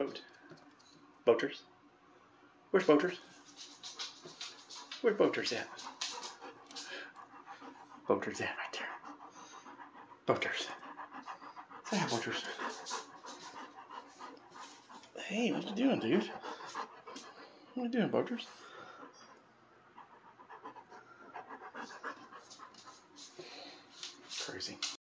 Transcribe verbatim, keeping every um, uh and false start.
Boat. Boaters. Where's Boaters? Where's Boaters at? Boaters at right there. Boaters. Say hi, Boaters. Hey, what you doing, dude? What you doing, Boaters? Crazy.